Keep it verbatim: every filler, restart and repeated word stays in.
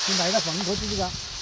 你买个房头就是个。